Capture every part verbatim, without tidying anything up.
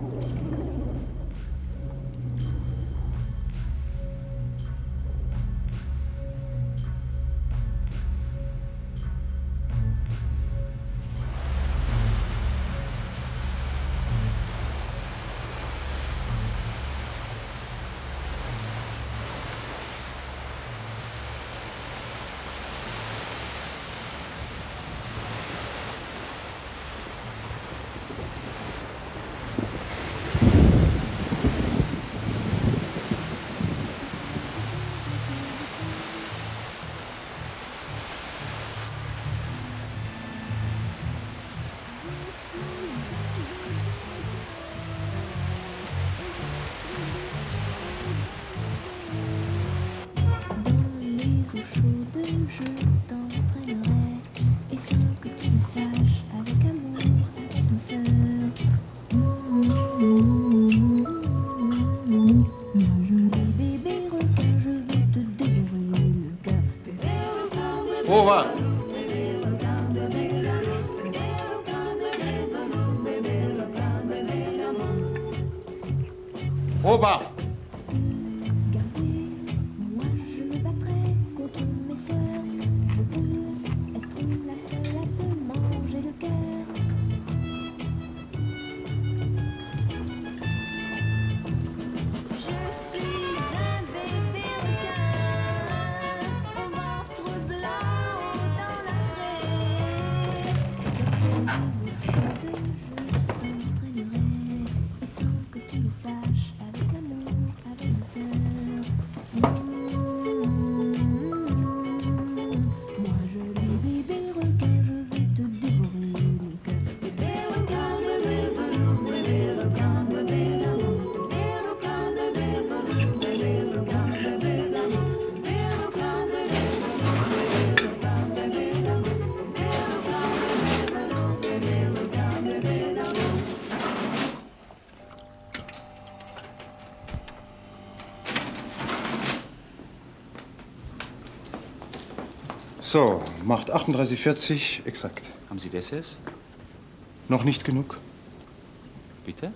Ober! So, macht achtunddreißig vierzig exakt. Haben Sie das jetzt? Noch nicht genug? Bitte?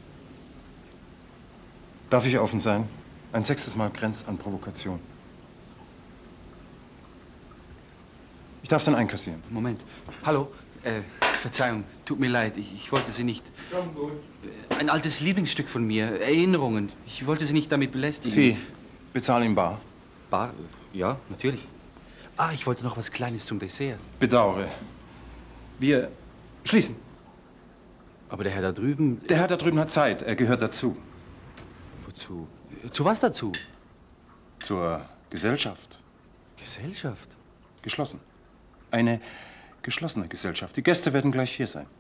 Darf ich offen sein? Ein sechstes Mal grenzt an Provokation. Ich darf dann einkassieren. Moment. Hallo? Äh, Verzeihung, tut mir leid. Ich, ich wollte Sie nicht... Komm gut. Ein altes Lieblingsstück von mir. Erinnerungen. Ich wollte Sie nicht damit belästigen. Sie bezahlen in bar. Bar? Ja, natürlich. Ah, ich wollte noch was Kleines zum Dessert. Bedauere. Wir schließen. Aber der Herr da drüben... Der Herr da drüben hat Zeit. Er gehört dazu. Wozu? Zu was dazu? Zur Gesellschaft. Gesellschaft? Geschlossen. Eine geschlossene Gesellschaft. Die Gäste werden gleich hier sein.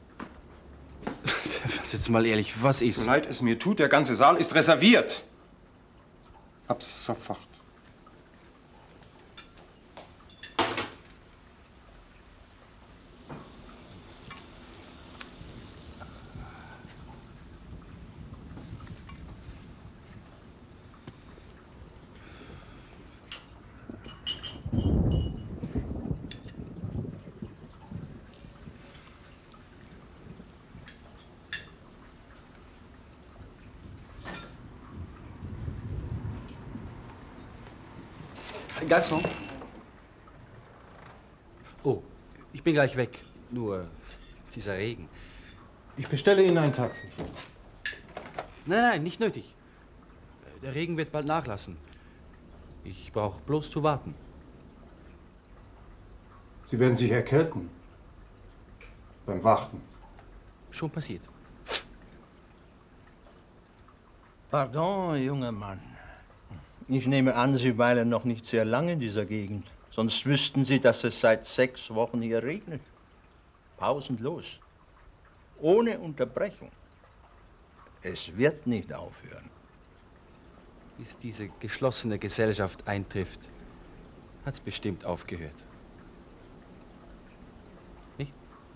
Was jetzt mal ehrlich, was ist? So leid es mir tut, der ganze Saal ist reserviert. Ab sofort. Garçon. Oh, ich bin gleich weg. Nur dieser Regen. Ich bestelle Ihnen ein Taxi. Nein, nein, nicht nötig. Der Regen wird bald nachlassen. Ich brauche bloß zu warten. Sie werden sich erkälten. Beim Warten. Schon passiert. Pardon, junger Mann. Ich nehme an, Sie weilen noch nicht sehr lange in dieser Gegend. Sonst wüssten Sie, dass es seit sechs Wochen hier regnet. Pausenlos. Ohne Unterbrechung. Es wird nicht aufhören. Bis diese geschlossene Gesellschaft eintrifft, hat es bestimmt aufgehört. Nicht?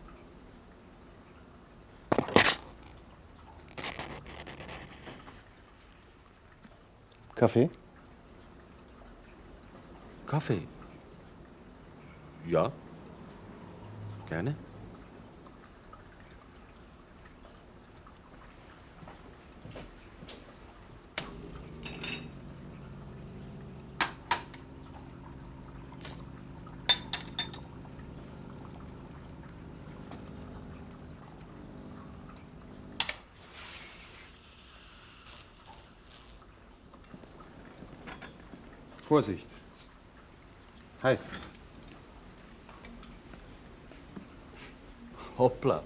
Kaffee? Kaffee? Ja. Gerne. Vorsicht. Heiß. Hoppla.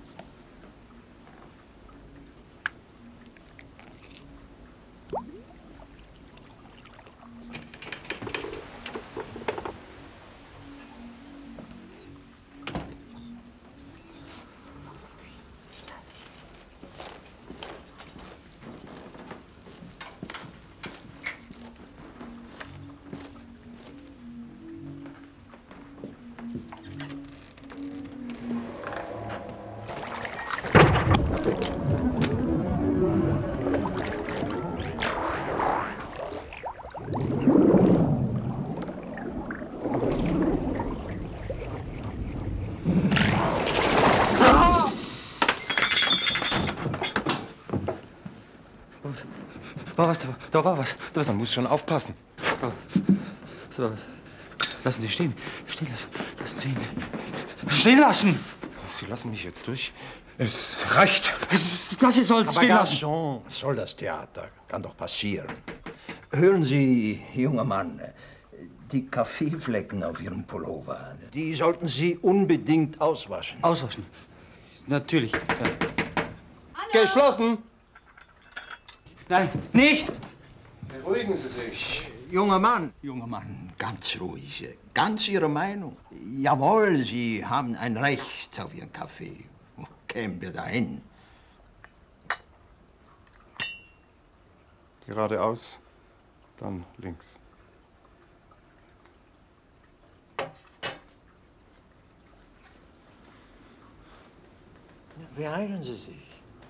War was, da, da war was. Da, man muss schon aufpassen. So, lassen Sie stehen. Stehen lassen. Lassen Sie ihn. Stehen lassen! Sie lassen mich jetzt durch. Es reicht. Das, das hier soll stehen lassen. Garçon, was soll das Theater? Kann doch passieren. Hören Sie, junger Mann, die Kaffeeflecken auf Ihrem Pullover, die sollten Sie unbedingt auswaschen. Auswaschen. Natürlich. Ja. Geschlossen! Nein, nicht! Beruhigen Sie sich. Junger Mann, junger Mann, ganz ruhig, ganz Ihre Meinung. Jawohl, Sie haben ein Recht auf Ihren Kaffee. Wo kämen wir dahin? Geradeaus, dann links. Beeilen Sie sich.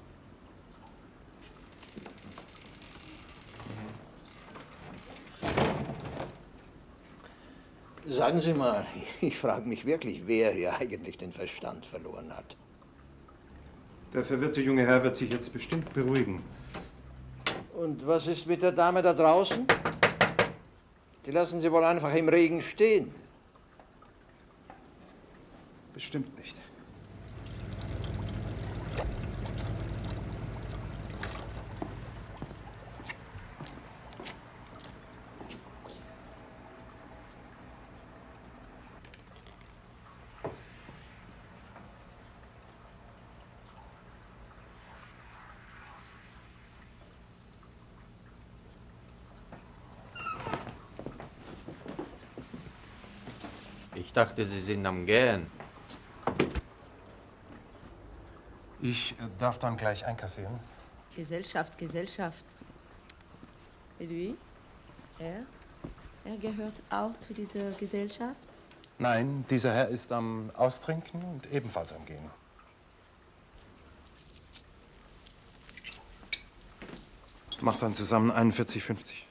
Sagen Sie mal, ich frage mich wirklich, wer hier eigentlich den Verstand verloren hat. Der verwirrte junge Herr wird sich jetzt bestimmt beruhigen. Und was ist mit der Dame da draußen? Die lassen Sie wohl einfach im Regen stehen. Bestimmt nicht. Ich dachte, Sie sind am Gähnen. Ich äh, darf dann gleich einkassieren. Gesellschaft, Gesellschaft. Et lui? Er? Er gehört auch zu dieser Gesellschaft? Nein, dieser Herr ist am Austrinken und ebenfalls am Gehen. Macht dann zusammen einundvierzig fünfzig.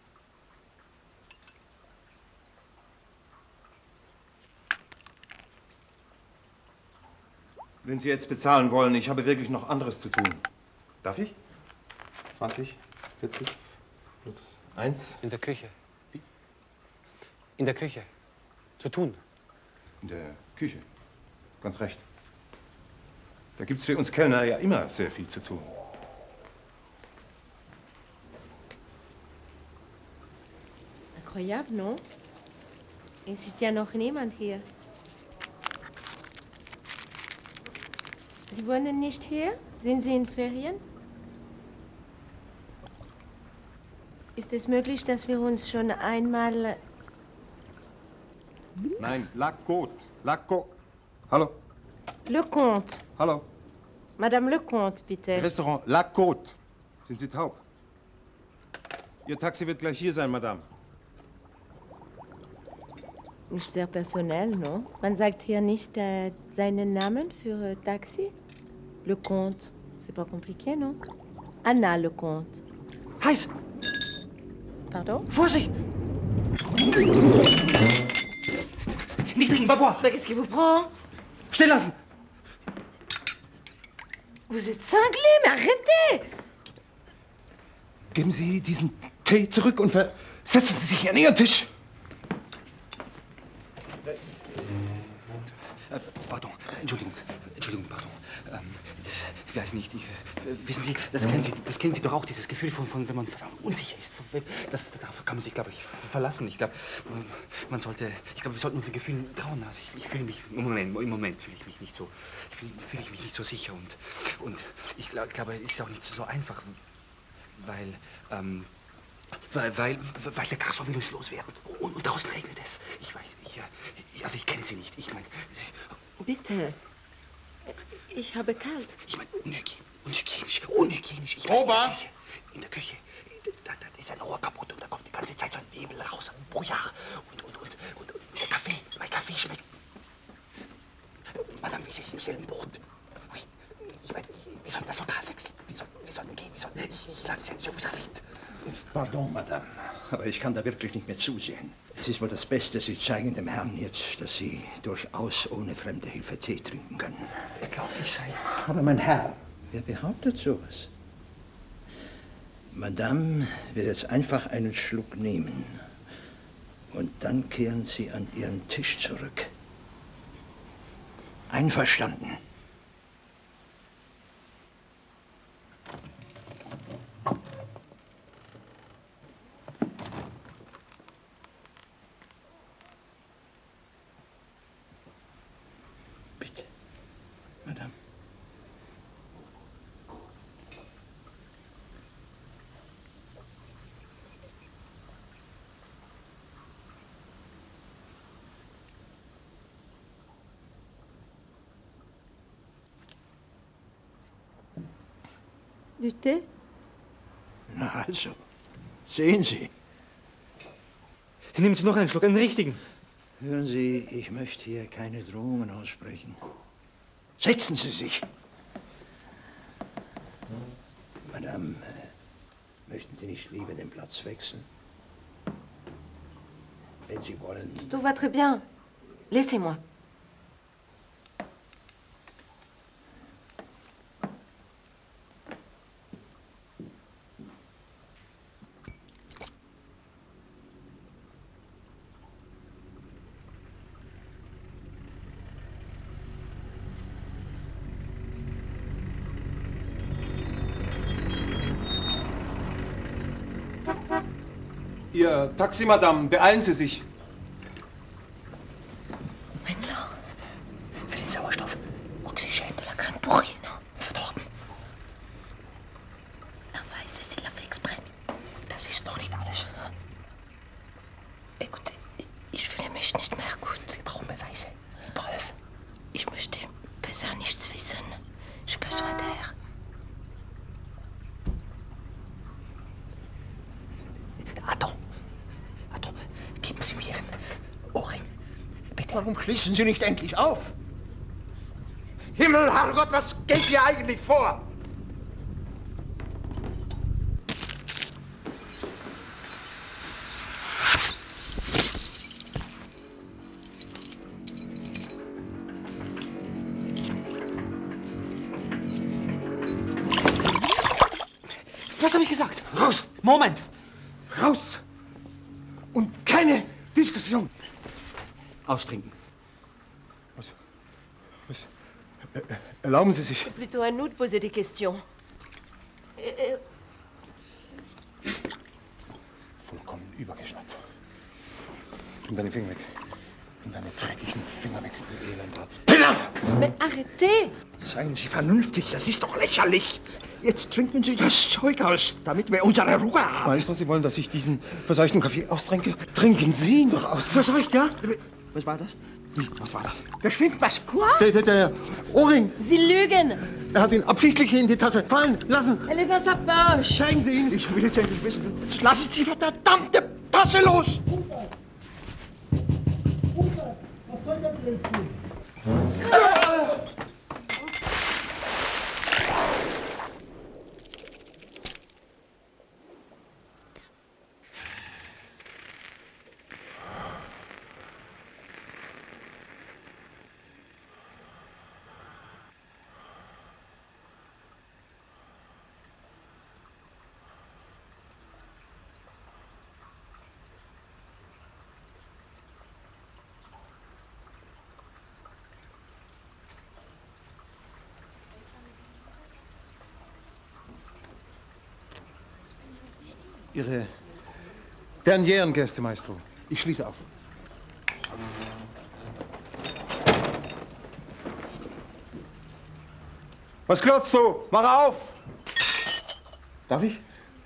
Wenn Sie jetzt bezahlen wollen, ich habe wirklich noch anderes zu tun. Darf ich? zwanzig, vierzig, plus eins. In der Küche. In der Küche. Zu tun. In der Küche. Ganz recht. Da gibt's für uns Kellner ja immer sehr viel zu tun. Incroyable, non? Es ist ja noch niemand hier. Sie wohnen nicht hier? Sind Sie in Ferien? Ist es möglich, dass wir uns schon einmal... Nein, La Côte. La Côte. Hallo? Le Comte. Hallo? Madame Le Comte, bitte. Restaurant La Côte. Sind Sie taub? Ihr Taxi wird gleich hier sein, Madame. Nicht sehr personell, non? Man sagt hier nicht äh, seinen Namen für äh, Taxi? Le Comte. C'est pas compliqué, non? Anna Le Comte. Heiß! Pardon? Vorsicht! Nicht trinken, Barbara! Mais qu'est-ce qui vous prend? Stehen lassen! Vous êtes cinglé, mais arrêtez! Geben Sie diesen Tee zurück und versetzen Sie sich an Ihren Tisch. Äh, pardon, Entschuldigung, Entschuldigung, pardon. Ähm, das, ich weiß nicht, ich, äh, wissen Sie, das kennen Sie, das kennen Sie doch auch, dieses Gefühl von, von wenn man unsicher ist. Das, darauf kann man sich, glaube ich, verlassen. Ich glaube, man, man sollte, ich glaube, wir sollten unseren Gefühlen trauen. Also ich, ich fühle mich, im Moment, im Moment fühle ich mich nicht so, fühle fühl ich mich nicht so sicher und, und ich glaube, glaub, es ist auch nicht so einfach, weil, ähm, Weil, weil, weil der Garçon will uns loswerden. Und, und draußen regnet es. Ich weiß nicht. Ich, also ich kenne Sie nicht. Ich meine, Bitte. Ich habe kalt. Ich meine, unhygienisch. Unhygienisch. Unhygienisch. Ich Ober! In der Küche. Da, da ist ein Rohr kaputt und da kommt die ganze Zeit so ein Nebel raus. Ein Brouillard. Und, und, und, und, und der Kaffee. Mein Kaffee schmeckt. Madame, wie ist es im selben Boot? Oui. Ich meine, wir sollten das Lokal wechseln. Wir sollten, wir sollten gehen. Wir sollten, ich ich sage es ja, je vous invite. Pardon, Madame, aber ich kann da wirklich nicht mehr zusehen. Es ist wohl das Beste, Sie zeigen dem Herrn jetzt, dass Sie durchaus ohne fremde Hilfe Tee trinken können. Er glaubt, ich sei... Aber mein Herr, wer behauptet sowas? Madame wird jetzt einfach einen Schluck nehmen. Und dann kehren Sie an Ihren Tisch zurück. Einverstanden? Bitte, Madame. Du Tee? Na also, sehen Sie. Nehmen Sie noch einen Schluck, einen richtigen. Hören Sie, ich möchte hier keine Drohungen aussprechen. Setzen Sie sich. Madame, möchten Sie nicht lieber den Platz wechseln? Wenn Sie wollen. Tout va très bien. Laissez-moi. Ihr Taxi, Madame, beeilen Sie sich. Maintenant. Für den Sauerstoff. Oxygène. De la crème pourrie, non? Verdorben. Un Weiße, il l'a fait exprès. Das ist noch nicht alles. Écoutez, ich fühle mich nicht mehr gut. Wir brauchen Beweise. Preuve. Ich möchte besser nichts wissen. J'ai besoin d'air. Attends. Attends. Geben Sie mir Ihren Ohrring. Bitte. Warum schließen Sie nicht endlich auf? Himmel, Herrgott, was geht hier eigentlich vor? Was habe ich gesagt? Raus! Moment. Raus! Und keine Diskussion! Austrinken. Was? Was? Äh, äh, erlauben Sie sich. Plutôt à nous de poser des questions. Euh, Vollkommen übergeschnappt. Nimm deine Finger weg. Nimm deine dreckigen Finger weg, du elender Penner! Mais arrêtez! Seien Sie vernünftig, das ist doch lächerlich. Jetzt trinken Sie das Zeug aus, damit wir unsere Ruhe haben. Weißt du, was Sie wollen, dass ich diesen verseuchten Kaffee austrinke? Trinken Sie ihn doch aus. Verseucht, ja? Was war das? Wie? Was war das? Da stimmt was. Der, der, der Ohrring. Sie lügen! Er hat ihn absichtlich in die Tasse fallen lassen. Elle est dans sa poche! Zeigen Sie ihn. Ich will jetzt endlich wissen. Jetzt lassen Sie verdammte Tasse los! Ihre dernieren Gäste, Maestro. Ich schließe auf. Was klotzt du? Mach auf! Darf ich?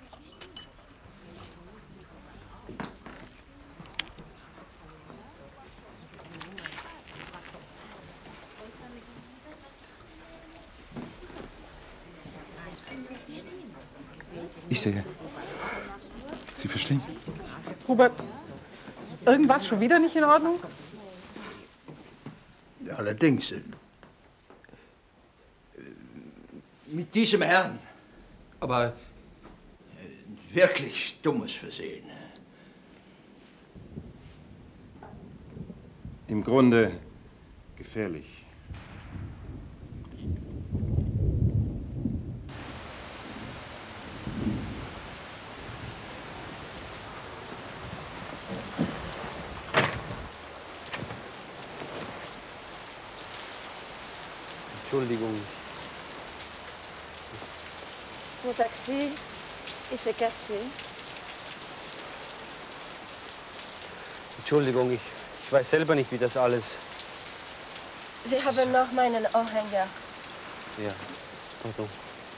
Ich sehe. Sie verstehen? Hubert, irgendwas schon wieder nicht in Ordnung? Allerdings. äh, Mit diesem Herrn. Aber äh, wirklich dummes Versehen. Im Grunde gefährlich. Entschuldigung. Mon taxi, il s'est cassé. Entschuldigung, ich, ich weiß selber nicht, wie das alles... Sie haben noch meinen Anhänger. Ja, pardon.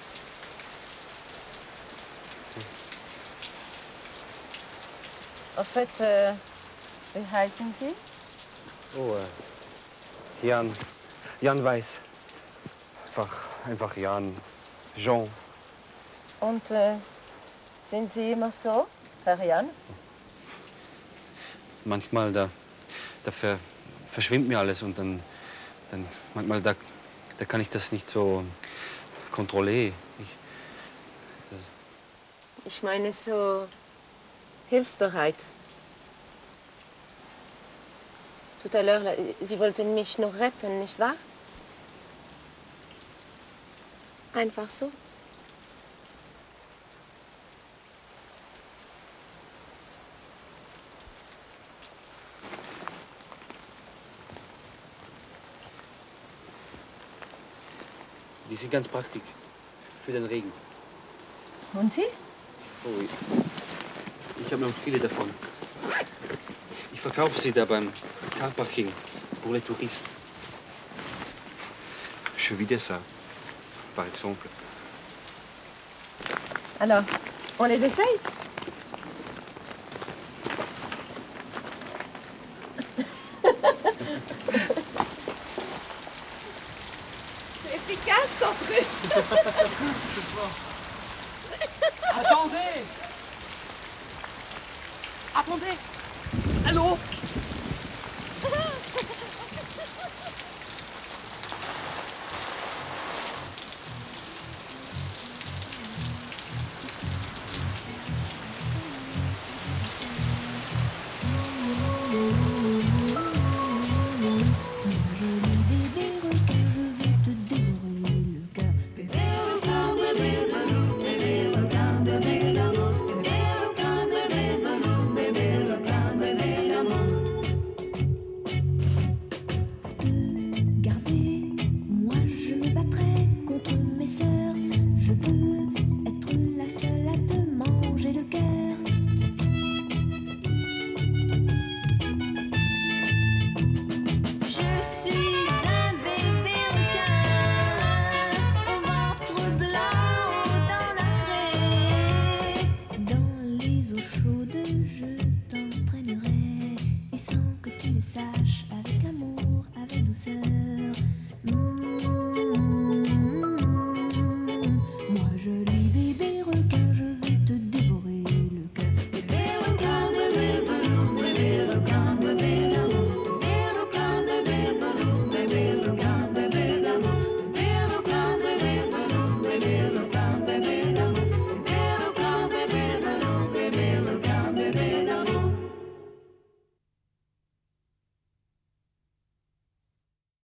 En fait, äh, wie heißen Sie? Oh, äh, Jan. Jan Weiß. Einfach, einfach Jan. Jean. Und äh, sind Sie immer so, Herr Jan? Manchmal, da, da ver, verschwimmt mir alles und dann, dann manchmal, da, da kann ich das nicht so kontrollieren. Ich, Ich meine so hilfsbereit. Tout à l'heure, Sie wollten mich noch retten, nicht wahr? Einfach so. die sind ganz praktisch für den Regen. Und Sie? Oh, ich, ich habe noch viele davon. Ich verkaufe sie da beim Carparking pour les touristes. Je vis de ça, par exemple. Alors, on les essaye? C'est efficace ton truc. Attendez! Attendez! Allô? Moi je me battrai contre mes sœurs, je veux être la seule à te